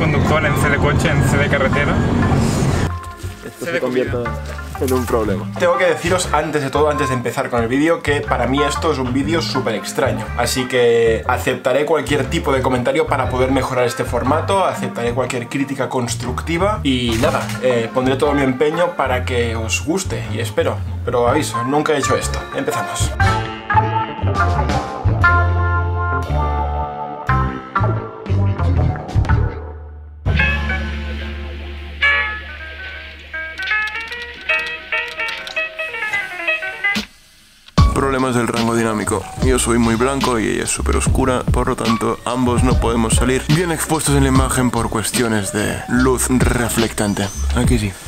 conductor, en C de coche, en C de carretera. Esto se convierte en un problema. Tengo que deciros antes de todo, antes de empezar con el vídeo, que para mí esto es un vídeo súper extraño. Así que aceptaré cualquier tipo de comentario para poder mejorar este formato, aceptaré cualquier crítica constructiva y nada, pondré todo mi empeño para que os guste y espero. Pero aviso, nunca he hecho esto. Empezamos. Problemas del rango dinámico. Yo soy muy blanco y ella es súper oscura, por lo tanto ambos no podemos salir bien expuestos en la imagen por cuestiones de luz reflectante. Aquí sí.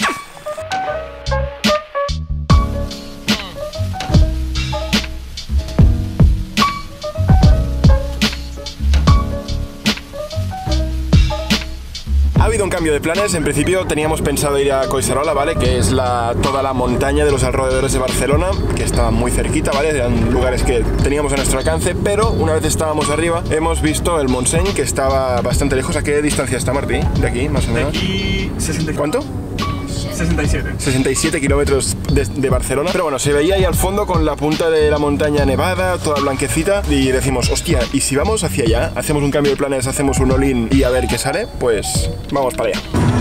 Ha habido un cambio de planes. En principio teníamos pensado ir a Collserola, ¿vale? Que es toda la montaña de los alrededores de Barcelona, que está muy cerquita, ¿vale? Eran lugares que teníamos a nuestro alcance, pero una vez estábamos arriba hemos visto el Montseny, que estaba bastante lejos. ¿A qué distancia está, Martí? De aquí, más o menos. De aquí, 60. ¿Cuánto? 67. 67 kilómetros de Barcelona. Pero bueno, se veía ahí al fondo con la punta de la montaña nevada, toda blanquecita. Y decimos, hostia, ¿y si vamos hacia allá? Hacemos un cambio de planes, hacemos un all-in y a ver qué sale. Pues vamos para allá.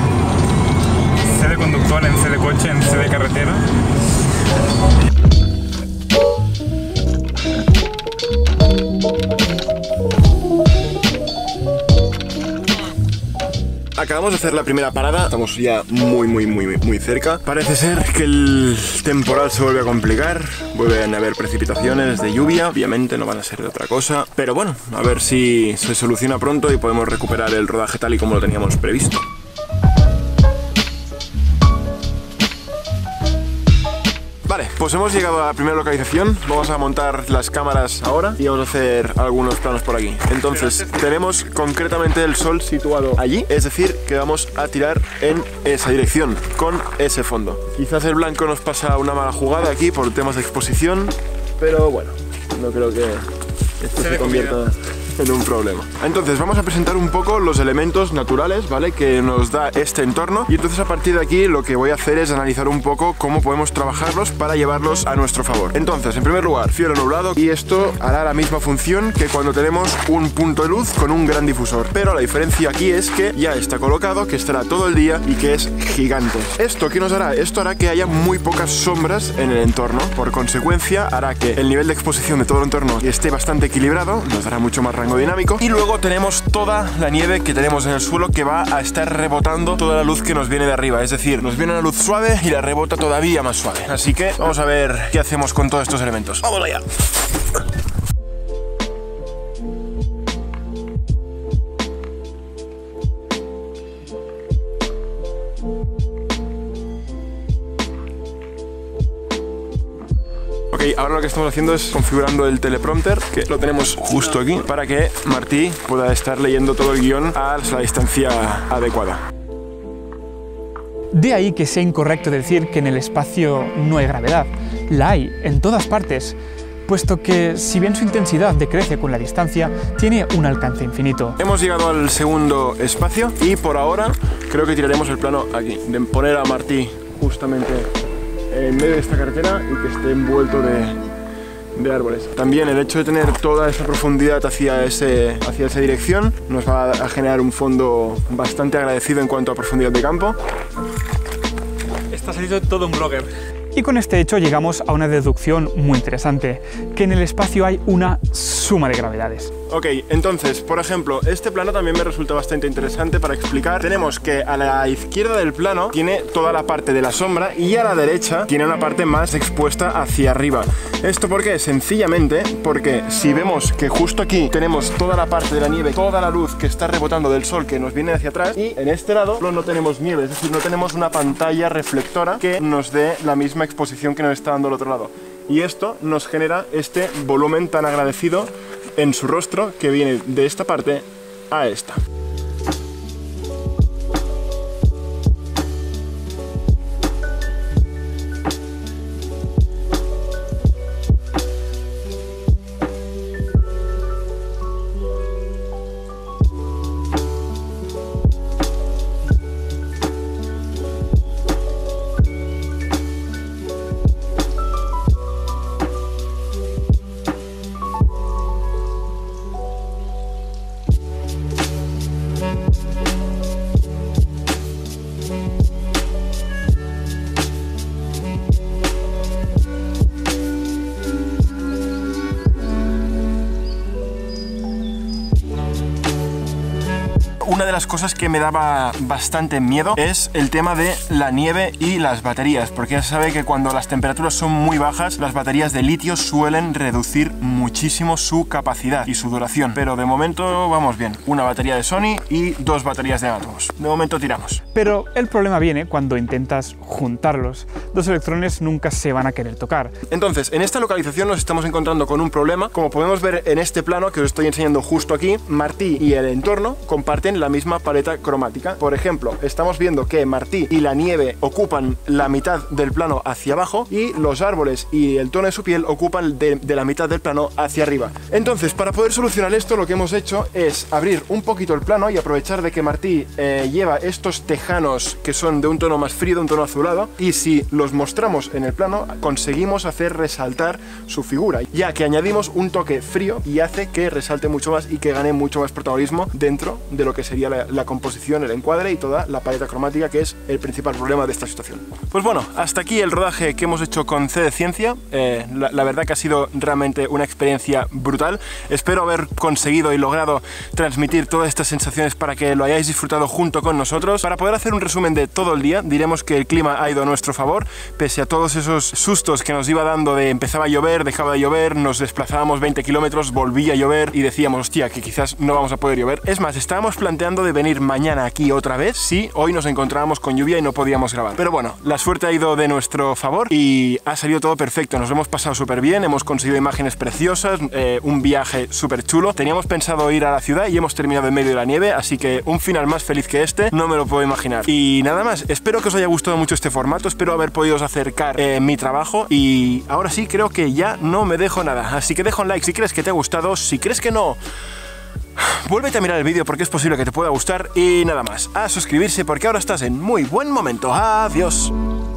C de conductor, en C de coche, en C de carretera. Acabamos de hacer la primera parada, estamos ya muy cerca. Parece ser que el temporal se vuelve a complicar, vuelven a haber precipitaciones de lluvia, obviamente no van a ser de otra cosa, pero bueno, a ver si se soluciona pronto y podemos recuperar el rodaje tal y como lo teníamos previsto. Vale, pues hemos llegado a la primera localización. Vamos a montar las cámaras ahora y vamos a hacer algunos planos por aquí. Entonces, tenemos concretamente el sol situado allí, es decir, que vamos a tirar en esa dirección, con ese fondo. Quizás el blanco nos pasa una mala jugada aquí por temas de exposición, pero bueno, no creo que esto se convierta en un problema. Entonces vamos a presentar un poco los elementos naturales, ¿vale? Que nos da este entorno, y entonces a partir de aquí lo que voy a hacer es analizar un poco cómo podemos trabajarlos para llevarlos a nuestro favor. Entonces, en primer lugar, cielo nublado, y esto hará la misma función que cuando tenemos un punto de luz con un gran difusor, pero la diferencia aquí es que ya está colocado, que estará todo el día y que es gigante. ¿Esto qué nos hará? Esto hará que haya muy pocas sombras en el entorno, por consecuencia hará que el nivel de exposición de todo el entorno esté bastante equilibrado, nos dará mucho más rango dinámico, y luego tenemos toda la nieve que tenemos en el suelo que va a estar rebotando toda la luz que nos viene de arriba, es decir, nos viene una luz suave y la rebota todavía más suave. Así que vamos a ver qué hacemos con todos estos elementos. ¡Vamos allá! Ahora lo que estamos haciendo es configurando el teleprompter, que lo tenemos justo aquí, para que Martí pueda estar leyendo todo el guión a la distancia adecuada. De ahí que sea incorrecto decir que en el espacio no hay gravedad. La hay en todas partes, puesto que, si bien su intensidad decrece con la distancia, tiene un alcance infinito. Hemos llegado al segundo espacio y por ahora creo que tiraremos el plano aquí, de poner a Martí justamente en medio de esta carretera y que esté envuelto de árboles. También el hecho de tener toda esa profundidad hacia esa dirección nos va a generar un fondo bastante agradecido en cuanto a profundidad de campo. Está saliendo todo un blogger. Y con este hecho llegamos a una deducción muy interesante, que en el espacio hay una suma de gravedades. Ok, entonces, por ejemplo, este plano también me resulta bastante interesante para explicar. Tenemos que a la izquierda del plano tiene toda la parte de la sombra y a la derecha tiene una parte más expuesta hacia arriba. ¿Esto por qué? Sencillamente porque si vemos que justo aquí tenemos toda la parte de la nieve, toda la luz que está rebotando del sol que nos viene hacia atrás, y en este lado no tenemos nieve, es decir, no tenemos una pantalla reflectora que nos dé la misma exposición que nos está dando el otro lado. Y esto nos genera este volumen tan agradecido en su rostro que viene de esta parte a esta. Una de las cosas que me daba bastante miedo es el tema de la nieve y las baterías, porque ya se sabe que cuando las temperaturas son muy bajas, las baterías de litio suelen reducir muchísimo su capacidad y su duración. Pero de momento vamos bien. Una batería de Sony y 2 baterías de átomos. De momento tiramos. Pero el problema viene cuando intentas juntarlos. 2 electrones nunca se van a querer tocar. Entonces, en esta localización nos estamos encontrando con un problema. Como podemos ver en este plano que os estoy enseñando justo aquí, Martí y el entorno comparten la misma paleta cromática. Por ejemplo, estamos viendo que Martí y la nieve ocupan la mitad del plano hacia abajo y los árboles y el tono de su piel ocupan de la mitad del plano hacia arriba. Entonces, para poder solucionar esto, lo que hemos hecho es abrir un poquito el plano y aprovechar de que Martí lleva estos tejanos que son de un tono más frío, de un tono azulado, y si los mostramos en el plano, conseguimos hacer resaltar su figura, ya que añadimos un toque frío y hace que resalte mucho más y que gane mucho más protagonismo dentro de lo que sería la composición, el encuadre y toda la paleta cromática, que es el principal problema de esta situación. Pues bueno, hasta aquí el rodaje que hemos hecho con C de Ciencia. La verdad que ha sido realmente una experiencia brutal. Espero haber conseguido y logrado transmitir todas estas sensaciones para que lo hayáis disfrutado junto con nosotros. Para poder hacer un resumen de todo el día, diremos que el clima ha ido a nuestro favor, pese a todos esos sustos que nos iba dando de empezaba a llover, dejaba de llover, nos desplazábamos 20 kilómetros, volvía a llover y decíamos, hostia, que quizás no vamos a poder llover. Es más, estábamos planteando de venir mañana aquí otra vez si hoy nos encontrábamos con lluvia y no podíamos grabar. Pero bueno, la suerte ha ido de nuestro favor y ha salido todo perfecto. Nos lo hemos pasado súper bien, hemos conseguido imágenes preciosas, un viaje súper chulo. Teníamos pensado ir a la ciudad y hemos terminado en medio de la nieve, así que un final más feliz que este no me lo puedo imaginar. Y nada más, espero que os haya gustado mucho este formato, espero haber podido acercar mi trabajo y ahora sí creo que ya no me dejo nada. Así que deja un like si crees que te ha gustado, si crees que no, vuélvete a mirar el vídeo porque es posible que te pueda gustar y nada más, a suscribirse porque ahora estás en muy buen momento. Adiós.